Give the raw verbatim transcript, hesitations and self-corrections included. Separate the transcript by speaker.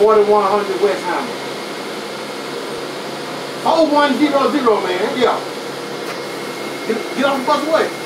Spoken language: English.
Speaker 1: forty-one hundred West Hammer. four one zero zero, man. Yeah. Get, get off the bus away.